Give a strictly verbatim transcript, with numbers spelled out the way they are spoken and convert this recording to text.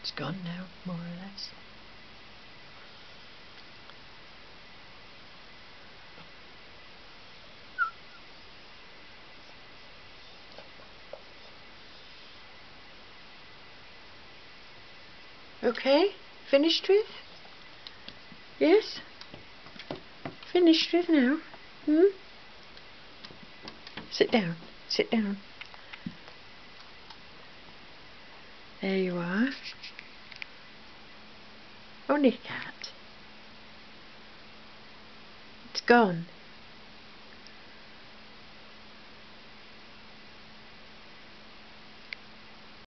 It's gone now, more or less. Okay, finished with? Yes? Finished with now? Hmm? Sit down, sit down. There you are. Only a cat. It's gone.